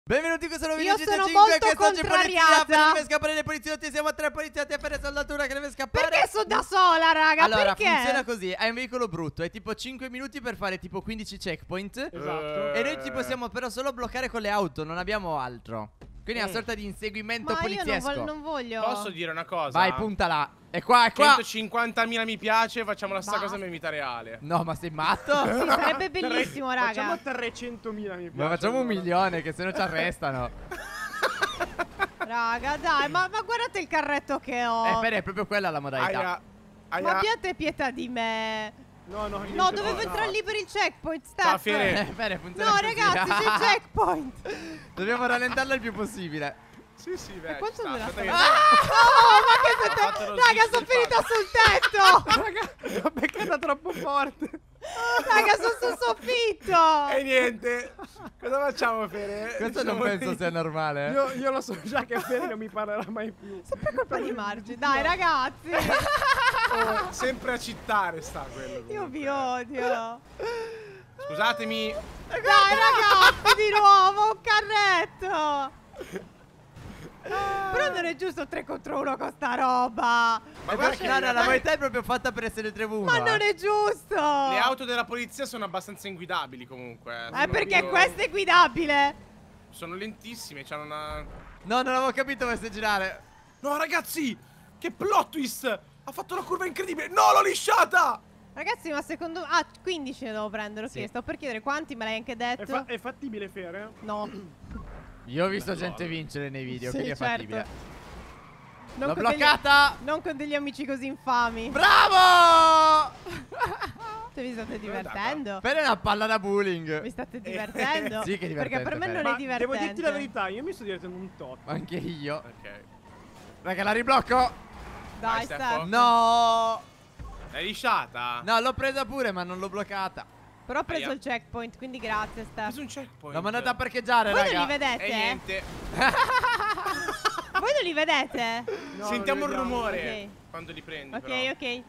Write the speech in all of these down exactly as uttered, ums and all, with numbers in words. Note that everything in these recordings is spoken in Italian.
Benvenuti in questo nuovo Io video G T sono cinque, molto che sto contrariata. deve scappare dai poliziotti. Siamo a tre poliziotti a fare saldatura che deve scappare. Perché sono da sola, raga? Allora, perché? funziona così. Hai un veicolo brutto. Hai tipo cinque minuti per fare tipo quindici checkpoint. Esatto. E noi ti possiamo però solo bloccare con le auto. Non abbiamo altro. Quindi è una sorta di inseguimento Ma poliziesco. io non, vo non voglio. Posso dire una cosa? Vai, puntala. È qua, è qua. centocinquantamila mi piace, facciamo la stessa Basta. cosa in vita reale. No, ma sei matto? Sì, sarebbe bellissimo, raga. Facciamo trecentomila mi piace. Ma facciamo un allora. milione, che se no ci arrestano. Raga, dai, ma, ma guardate il carretto che ho. Eh, per è proprio quella la modalità. Aia, aia. Ma abbiate pietà di me. No, no, niente, No, dovevo no, entrare no. lì per il checkpoint, Ciao, Steph. Fere. Eh, Fere, funziona No, così. ragazzi, c'è il checkpoint. Dobbiamo rallentarlo il più possibile. Sì, sì, beh. quanto ci sta, dura aspetta sta- che- Oh, ma che Ha fatto siete... lo Raga, switch sono del finita fatto. sul tetto. Raga, l'ho beccata troppo forte. Raga, sono sul soffitto. E niente. Cosa facciamo, Fere? Questo non Diciamo penso di- sia normale. eh. Io, io lo so già che Fede non mi parlerà mai più. Per colpa di Margi. Dai, ragazzi. Oh, sempre a cittare sta quello. Io comunque. vi odio. Scusatemi. Dai, ragazzi, di nuovo un carretto. Però non è giusto tre contro uno con sta roba. Ma Eh, guarda perché- che no, no, la dai, modalità è proprio fatta per essere tre v uno. Ma non è giusto. le auto della polizia sono abbastanza inguidabili comunque. Eh, Sono perché proprio- questo è guidabile. Sono lentissime, c'hanno una... No, non avevo capito come stai girare. No, ragazzi! Che plot twist! Ha fatto una curva incredibile! No, l'ho lisciata! Ragazzi, ma secondo... Ah, quindici ne devo prendere, ok. Sì. Sto per chiedere quanti, me l'hai anche È, detto. fa- è fattibile Fere? No. Io ho visto gente vincere nei video, Sì, quindi è certo. fattibile. Non L'ho con degli- bloccata! Non con degli amici così infami. Bravo! Cioè, vi state divertendo? Per è una palla da bowling. Vi state divertendo? Sì, che è divertente, Perché per me Fede. non è Ma divertente. devo dirti la verità, io mi sto divertendo un tot. Anche io. Ok. Raga, la riblocco. Dai, Vai, Stefano. Steph. No. L'hai lisciata? No, l'ho presa pure, ma non l'ho bloccata. Però ho preso Aia. il checkpoint, quindi grazie, Ho Steph. preso un checkpoint. L'ho mandata a parcheggiare, Voi raga. non li vedete? E niente. Voi non li vedete? No, Sentiamo non il li vediamo. rumore. Ok. Quando li prendi, Ok, però. ok.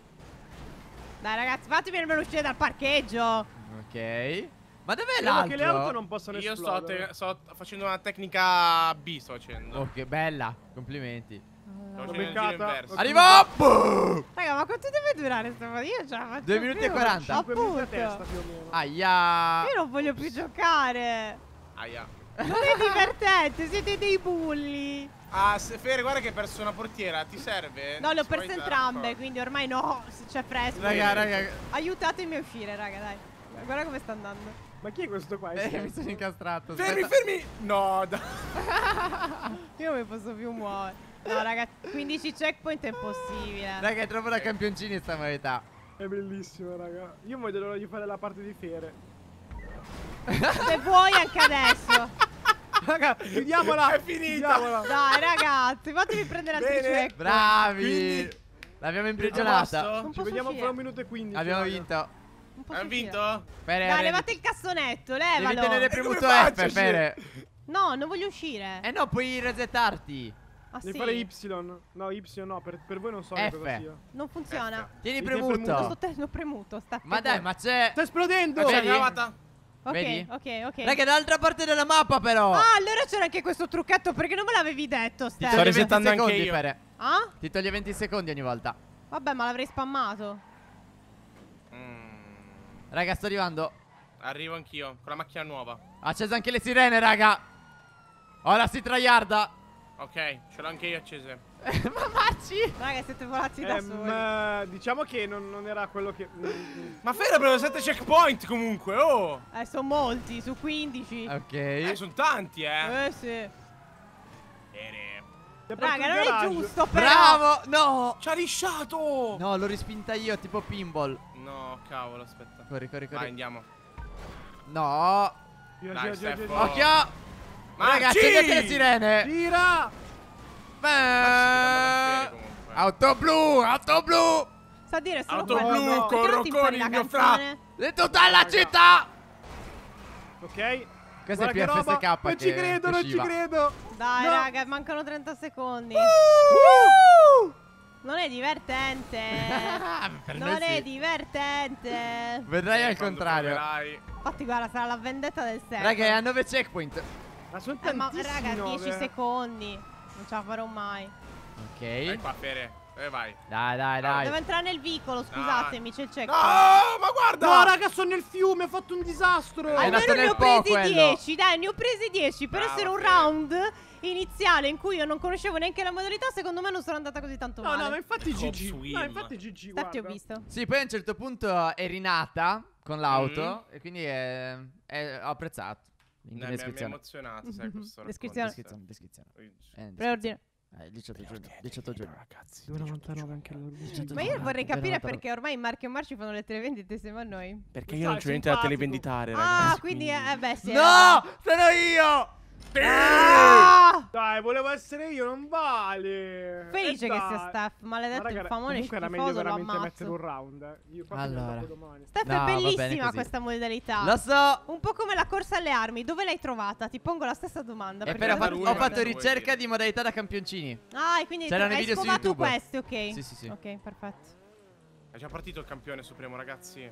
Dai, ragazzi, fatemi almeno uscire dal parcheggio. Ok. Ma dov'è Spero che le auto l'altro? non possano Io sto, esplodere. te- sto facendo una tecnica B, sto facendo. Oh, che bella. Complimenti. Sto L'ho facendo il giro beccata. inverso. Ok. Arrivo! Boom! Raga, ma quanto deve durare sta cosa? Io ce la faccio Due minuti più. e quaranta. cinque minuti a Appunto. testa più o meno. Aia. Io non voglio più giocare. Aia. Non è divertente, siete dei bulli. Ah, se Fere, guarda che hai perso una portiera. Ti serve? No, le ho Ci puoi perse dare entrambe, un po'? quindi ormai no, se c'è fresco. Raga, raga. Aiutatemi a uscire, raga, dai. Guarda come sta andando. Ma chi è questo qua? Eh, mi sono incastrato. Fermi, aspetta. fermi! No, dai. Io non mi posso più muovere. No, raga, quindici checkpoint è impossibile. Raga, è troppo da campioncini sta modalità. È bellissimo, raga. Io voglio l'ora di fare la parte di Fere. Se vuoi anche adesso. Raga, chiudiamola. È finita. Chiudiamola. Dai, ragazzi, fatemi prendere altri Bene. checkpoint. Bravi. Quindi- L'abbiamo Posto? imprigionata. Non Ci posso vediamo uscire. fra un minuto e quindici. Abbiamo raga. vinto. Non posso Hanno uscire. vinto? Fere, Dai, Fere, levate il cassonetto, devi levalo. tenere come premuto faccio, F, Fere. No, non voglio uscire. Eh no, puoi resettarti. Ah, Devi sì? fare Y. No, Y no, per, per voi non so che F. cosa sia. Non funziona. F. Tieni Mi premuto. tieni Lo sto tenendo premuto, sta Ma dai, ma c'è. Sta esplodendo! Ma c'è Vedi? gravata? Ok, Vedi? ok, ok. Raga, è dall'altra parte della mappa però. Ah, allora c'era anche questo trucchetto, perché non me l'avevi detto, Ti Steph? toglie venti resettando anche secondi, io. Fere. Ah? Ti toglie venti secondi ogni volta. Vabbè, ma l'avrei spammato. Mm, Raga, sto arrivando. arrivo anch'io, con la macchina nuova. Accese anche le sirene, raga. Ora si traiarda. Ok, ce l'ho anche io accese. Ma marci. Raga, siete volati da Ehm, soli. eh, diciamo che non, non era quello che. mm, Ma Fere ha preso sette checkpoint comunque, oh! Eh, sono molti, su quindici. Ok. Eh, sono tanti, eh. Eh, sì. Fere. ti ha aperto Raga, il non è garage. giusto, però. Bravo. No. Ci ha lisciato! No, l'ho respinta io, tipo pinball. No, cavolo, aspetta. Corri, corri, Vai, corri. andiamo. No. Gira, Dai, gira, gira, Stefano. gira. Occhio. Marci! Raga, accendete le sirene. Gira! Beh. Fere comunque. Auto blu, auto blu. Sa dire solo Auto quello. blu, Perché non corro ti con impari il la mio canzone? Di tutta la città. Ok. Questo è Guarda il che roba. P F S K Non che- ci credo, che non ci sciva. credo. Dai, No. raga, mancano trenta secondi. Uh! Non è divertente. Per non noi è sì. divertente. Vedrai al Quando contrario. proverai- Infatti, guarda, sarà la vendetta del secolo. Raga, è a nove checkpoint. Ma sono Eh, ma tantissimi raga, nove. dieci secondi. Non ce la farò mai. Vai Ok. qua, Fere. Dove vai? Dai, dai, dai. Devo entrare nel vicolo, scusatemi, c'è il check. No, ma guarda! No, raga, sono nel fiume, ho fatto un disastro. È nato Almeno ne nel ho po' presi quello. dieci, dai, ne ho presi dieci. Per Brava, essere un Fede. round iniziale in cui io non conoscevo neanche la modalità, secondo me non sono andata così tanto No, male. no, ma infatti Hop G G. swim. No, infatti G G, Steph, ti ho guarda. visto. Sì, poi a un certo punto è rinata con l'auto Mm. e quindi è, è- ho apprezzato. In No, mi, mi ha descrizione. emozionato, sai, questo Descrizione. Descrizione, descrizione. Eh, Preordine. Eh, diciotto giugno, diciotto giugno. Ragazzi, due novantanove anche loro. Ma io vorrei capire Però- perché ormai in Marco e Marci fanno le televendite insieme a noi. Perché Sai, io non c'ho niente da simpatico. televenditare, Ah, ragazzi. quindi, eh, beh, sì. No! Sono io! Ah! Dai, volevo essere io, non vale. Felice Eh, che dai. sia Steph, Ma maledetto raga, il famone comunque era meglio schifoso, lo veramente mettere un ammazzo. round. Eh. Io qua mi Allora. dopo domani. Steph No, è va bene bellissima così. questa modalità. Lo so! Un po' come la corsa alle armi, dove l'hai trovata? Ti pongo la stessa domanda. E perché però ho la fatto, lui, ho ma fatto non vuoi ricerca dire. di modalità da campioncini. Ah, e quindi C'erano i hai video su scovato YouTube. queste, ok. Sì, sì, sì. Ok, perfetto. È già partito il campione supremo, ragazzi.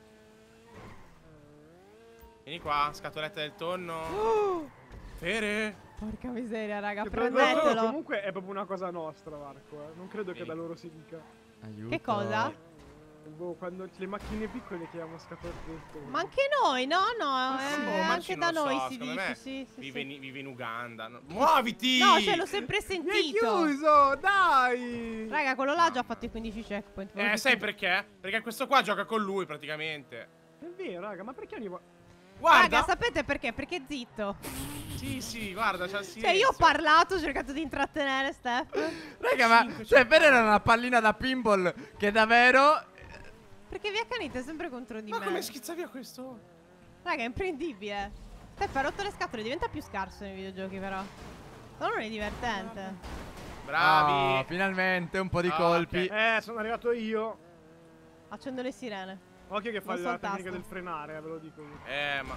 Vieni qua, scatoletta del tonno. Fere. Porca miseria, raga, Che per loro prendetelo. comunque è proprio una cosa nostra, Marco. eh. Non credo che Sì. da loro si dica. Aiuto. Che cosa? Boh, quando le macchine piccole chiamiamo scatolette del tonno. Ma anche noi, no, no, Ma eh, sì, boh, anche Marci da non lo noi so, si secondo dice, me sì, sì, Vive, sì. in, vive in Uganda. No. Muoviti! No, cioè l'ho sempre Mi hai sentito. chiuso, dai! Raga, quello là ha già fatto i quindici checkpoint. Eh, sai perché? Perché questo qua gioca con lui, praticamente. È vero, raga, ma perché ogni volta... Guarda! Raga, sapete perché? Perché è zitto. Sì, sì, guarda, c'ha il Cioè, silenzio. io ho parlato, ho cercato di intrattenere Steph. Raga, ma cioè, per era una pallina da pinball che davvero. Perché vi accanite sempre contro di Ma me. come schizza via questo? Raga, è imprendibile. Steph ha rotto le scatole, diventa più scarso nei videogiochi, però. Però non è divertente. Bravi. Oh, finalmente un po' di Ah, colpi. ok. Eh, sono arrivato io. Accendo le sirene. Occhio che fa Non so la il tecnica tasto. del frenare, eh, ve lo dico io. Eh, ma...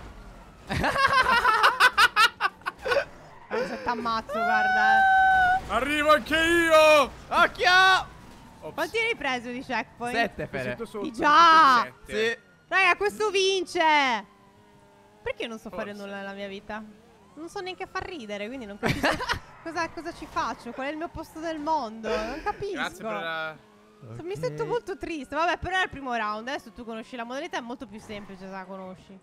Anzi, t'ammazzo, guarda. eh. Arrivo anche io! Occhio! Ops. Quanti ne hai preso di checkpoint? Sette, Mi Fere. sento sotto. Di già! Sette. Sì. Raga, questo vince! Perché non so fare Forse. nulla nella mia vita? Non so neanche far ridere, quindi non capisco cosa, cosa ci faccio, qual è il mio posto del mondo. Non capisco. Grazie per la... Mi sento molto triste. Vabbè, però è il primo round. Adesso tu conosci la modalità, è molto più semplice se la conosci.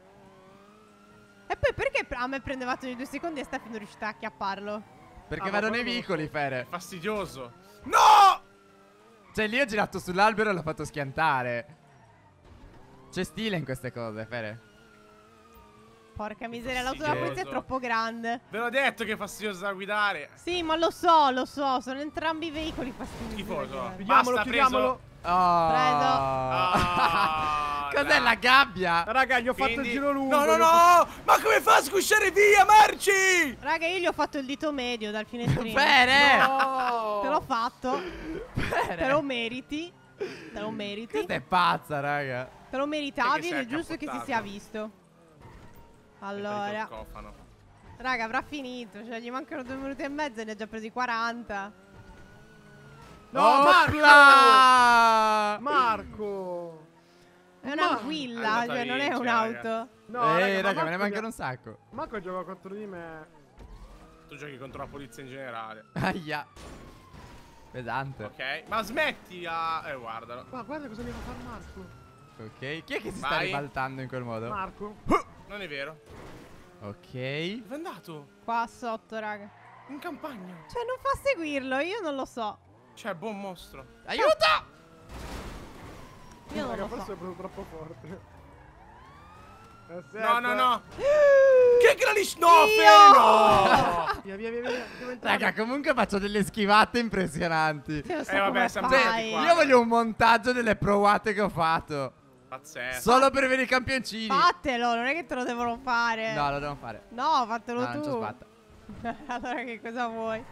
E poi perché a me prendevate nei due secondi e Steph non riuscita a acchiapparlo? Perché Ah, ma vado nei quello non lo vicoli, Fere. Fastidioso. No! Cioè, lì ho girato sull'albero e l'ho fatto schiantare. C'è stile in queste cose, Fere. Porca miseria, l'auto della fastidioso. polizia è troppo grande. Ve l'ho detto che è fastidioso da guidare. Sì, ma lo so, lo so. Sono entrambi i veicoli fastidiosi. Schifoso. da guidare. Chiudiamolo, Basta, chiudiamolo. Oh. Preso. Ah, Cos'è dai. la gabbia? Raga, gli ho fatto Quindi- il giro lungo. No, no, gli ho fatto- no! Ma come fa a sgusciare via, Marci? Raga, io gli ho fatto il dito medio dal finestrino. Fere! No! Te l'ho fatto. Fere! Te lo meriti. Te lo meriti. Questa è pazza, raga. Te lo meritavi Sai che ed è sei giusto che si accappottato. sia visto. Allora, Cofano. raga, avrà finito. Cioè, gli mancano due minuti e mezzo e ne ha già presi quaranta. No, Opla! Marco! È Ma- un'anguilla, è andata cioè, non è vince, un'auto. No, eh, ma raga, me Marco ne mancano mi- un sacco. Marco gioca contro di me. Tu giochi contro la polizia in generale. Aia. Pesante. Ok, ma smetti a... Eh, guardalo. Ma guarda cosa mi fa fare Marco. Ok. Chi è che si sta Vai. ribaltando in quel modo? Marco? Non è vero. Ok. Dove è andato? Qua sotto, raga. In campagna. Cioè, non fa seguirlo, io non lo so. Cioè, buon mostro. Aiuto! Io non Raga, lo forse so. è proprio troppo forte. Eh, No, aspetta. no, no. Che granish... No, Fere, no! Via, via, via, via. Devo entrare. Raga, comunque faccio delle schivate impressionanti. Io non so Eh, vabbè, come siamo fai. stati qua. Io voglio un montaggio delle provate che ho fatto. Pazzesco. Solo per vedere i campioncini. Fatelo, non è che te lo devono fare. No, lo devo fare. No, fatelo Ah, non tu. c'ho sbatta. Allora che cosa vuoi?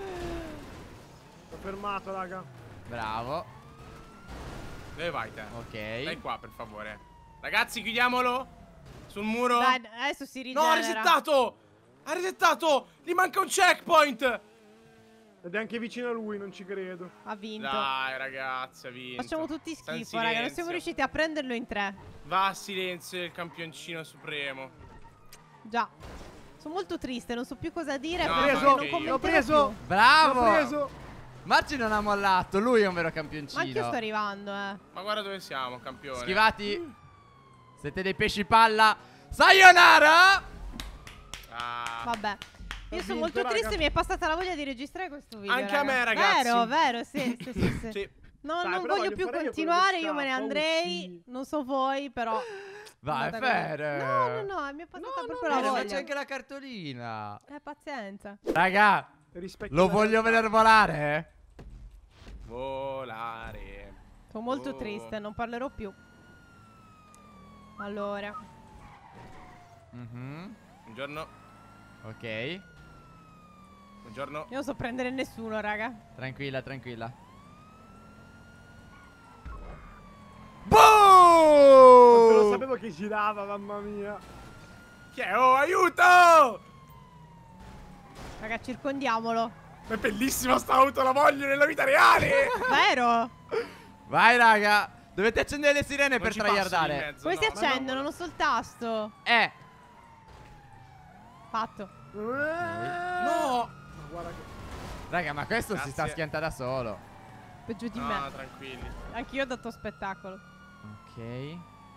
Ho fermato, raga. Bravo. Dove vai te? Ok. Dai qua, per favore. Ragazzi, chiudiamolo. Sul muro. Dai, adesso si No, ha rigenera. resettato! Ha resettato! Gli manca un checkpoint! Ed è anche vicino a lui, non ci credo. Ha vinto. Dai, ragazzi, ha vinto. Facciamo tutti Sta in schifo, raga. Non silenzio. siamo riusciti a prenderlo in tre. Va a silenzio il campioncino supremo. Già. Sono molto triste, non so più cosa dire. No, perché ma non anche io. commenterò L'ho preso. più. Bravo! L'ho preso. Marci non ha mollato, lui è un vero Ma campioncino. anch'io sto arrivando, eh. Ma guarda dove siamo, campione. Schivati. Siete dei pesci palla. Sayonara! Ah. Vabbè. Io Ho sono vinto, molto raga. triste, mi è passata la voglia di registrare questo video. Anche a raga. me, ragazzi. Vero, vero, sì, sì, sì, sì. Sì. No, Dai, non però voglio voglio più fare io continuare, quello che io me ne scappa, andrei. uscì. Non so voi, però. Vai, andata così. Fere. No, no, no, mi è passata No, proprio no, la Fere, ma voglia. c'è anche la cartolina. Eh, pazienza. Raga, Rispecchio lo la voglio realtà. vedere volare? Volare. Sono molto Oh. triste, non parlerò più. Allora. Mhm. Buongiorno. Ok. Buongiorno. Io non so prendere nessuno, raga. Tranquilla, tranquilla. Quanto lo Boom! sapevo che girava, mamma mia. Chi è? Oh, aiuto! Raga, circondiamolo. Ma è bellissima sta auto, la voglio nella vita reale! Vero? Vai, raga. Dovete accendere le sirene Non per ci passo lì in tryhardare. mezzo, Come no. si Ma no. accendono? Non so il tasto. Eh. Fatto. No! Ma guarda che... Raga, ma questo si Grazie. sta schiantando da solo. Peggio di No, me. tranquilli. Anch'io ho dato spettacolo. Ok.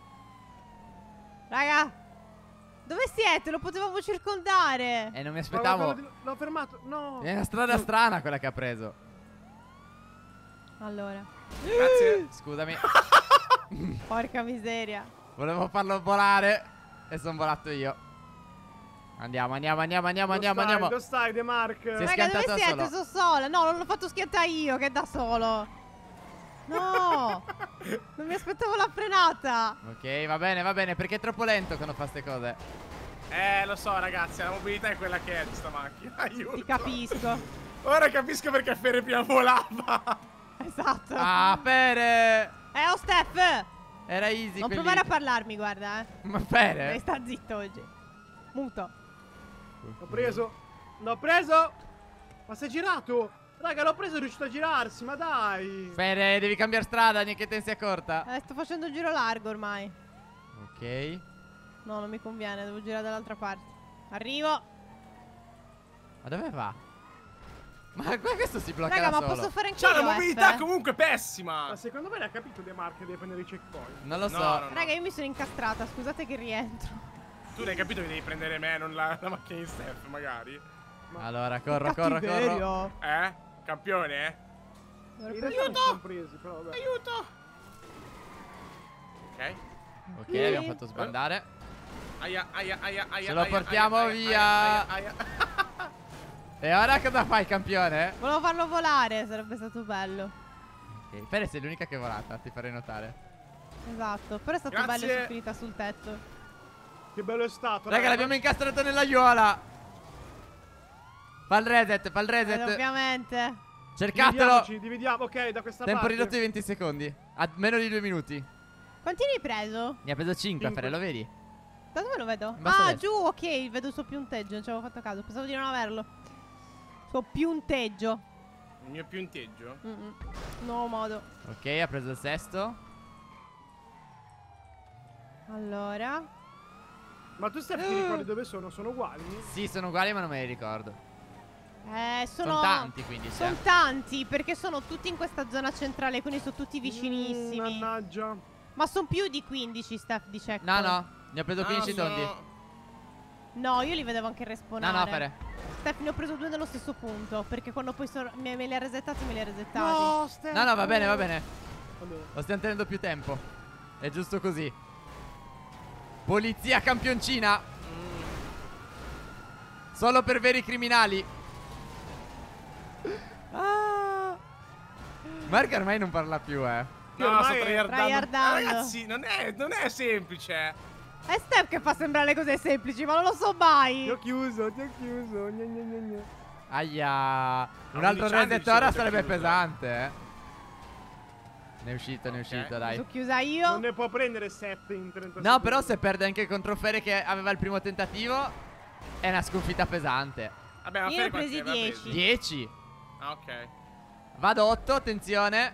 Raga. Dove siete? Lo potevamo circondare. E non mi Ma aspettavo. guarda, l'ho- L'ho fermato. No. È una strada strana quella che ha preso. Allora. Grazie. Scusami. Porca miseria. Volevo farlo volare. E sono volato io. Andiamo, andiamo, andiamo, andiamo, Dove andiamo, stai? andiamo. Dove stai, De Mark? Si è Raga, schiantato dove da siete? solo. Sono sola. No, non l'ho fatto schiantare io, che è da solo. No. Non mi aspettavo la frenata. Ok, va bene, va bene. Perché è troppo lento quando fa ste cose. Eh, lo so, ragazzi, la mobilità è quella che è di sta macchina. Aiuto. Ti capisco. Ora capisco perché Fere prima volava. Esatto. Ah, Fere. Eh, oh Steph. Era easy. Non quelli- provare a parlarmi, guarda, eh. Ma Devi Fere. sta zitto oggi. Muto. L'ho preso. L'ho preso. Ma sei girato? Raga, l'ho preso e è riuscito a girarsi, ma dai. Fere, devi cambiare strada, neanche te sia corta. Eh, sto facendo un giro largo ormai. Ok. No, non mi conviene, devo girare dall'altra parte. Arrivo. Ma dove va? Ma guarda, questo si blocca Raga, da ma solo. posso fare anche C'ha la io mobilità F? comunque pessima. Ma secondo me l'ha capito De Mark che deve prendere i checkpoint. Non lo so. No, no, no. Raga, io mi sono incastrata, scusate che rientro. Tu l'hai capito che devi prendere me, non la, la macchina di Steph, magari. Allora, corro, corro, corro. corro. Eh? Campione, eh? In realtà non ci sono presi, però vabbè. Aiuto! Ok. Ok, abbiamo fatto sbandare. Aia, aia, aia, aia. Ce lo aia, portiamo aia, via. aia, aia, aia. E ora cosa fai, campione? Volevo farlo volare, sarebbe stato bello. Ok, Fere sei l'unica che è volata, ti farei notare. Esatto, però è stato Grazie. bello e sono finita sul tetto. Che bello è stato. Raga, l'abbiamo incastrato nell'aiuola. Fa il reset, fa il Eh, reset. ovviamente. Cercatelo. Dividiamoci, dividiamo. Ok, da questa Tempo parte. ridotto di venti secondi. A meno di due minuti. Quanti ne hai preso? Ne ha preso cinque, Cinque. Fere, lo vedi? Da dove lo vedo? In basso a Ah, destra. giù, ok, vedo il suo punteggio, non ci avevo fatto caso, pensavo di non averlo. Suo punteggio. Il mio punteggio? Mm -mm. Nuovo modo. Ok, ha preso il sesto. Allora. Ma tu Steph ti ricordi dove sono? Sono uguali? Sì, sono uguali ma non me li ricordo. Eh, sono... Sono tanti quindi. Sono cioè. tanti, perché sono tutti in questa zona centrale, quindi sono tutti Mm, vicinissimi. mannaggia. Ma sono più di quindici, Steph, di check. No, no, ne ho preso Ah, quindici sono- tondi. No, io li vedevo anche No, respawnare. no, Fere. Steph, ne ho preso due nello stesso punto, perché quando poi sono- me, me li ha resettati, me li ha resettati. No, Steph. No, no, va bene, va bene. Vabbè. Lo stiamo tenendo più tempo. È giusto così. Polizia campioncina. Solo per veri criminali. Ah. Mark ormai non parla più, eh. No, ormai sto è tryhardando. tryhardando. Ah, ragazzi, non è, non è semplice. È Steph che fa sembrare le cose semplici, ma non lo so mai. Ti ho chiuso, ti ho chiuso. Gne, gne, gne, gne. Aia. Un A altro undici anni reset ci siamo ora già sarebbe chiusi. pesante, eh. Ne è uscito, ne è Ok. uscito, Mi dai. sono chiusa io. Non ne può prendere sette in trenta No, secondi. però se perde anche contro Fere che aveva il primo tentativo, è una sconfitta pesante. Vabbè, ma Io Fere ne ho presi quanti ne aveva dieci. presi? dieci. Ah, ok. Vado otto, attenzione.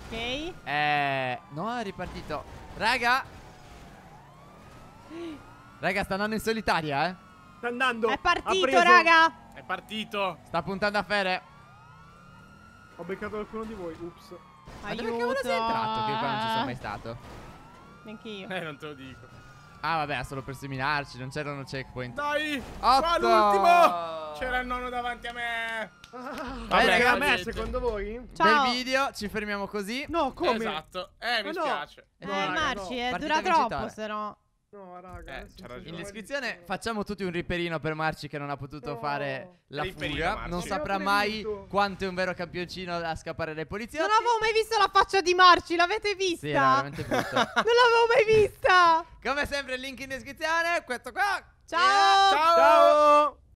Ok. Eh, no, è ripartito. Raga. Raga, sta andando in solitaria, eh. Sta andando. È Ha partito, preso. raga. È partito. Sta puntando a Fere. Ho beccato qualcuno di voi. Ups. Ma dove cavolo sei entrato? Che io qua non ci sono mai stato. Neanche io. Eh, non te lo dico. Ah, vabbè, ha solo per seminarci, non c'erano checkpoint. Dai. Otto! Qua l'ultimo. C'era il nonno davanti a me. Vabbè, raga, raga, a me gente. secondo voi? Ciao. Bel video, ci fermiamo così. No, come? Esatto. Eh, mi Ma no. spiace. Eh, No, raga, Marci, no. eh, Partita dura troppo, vincitore. se no. No, raga. Eh, adesso c'ha mi ragione. In sembra descrizione malissimo. facciamo tutti un riperino per Marci che non ha potuto No. fare la Riperino, fuga. Marci. Non Sì. saprà Avevo mai previsto. quanto è un vero campioncino a scappare dai poliziotti. Non avevo mai visto la faccia di Marci, l'avete vista? Sì, era veramente brutto. Non l'avevo mai vista. Come sempre il link in descrizione. Questo qua. Ciao. Ciao. Ciao.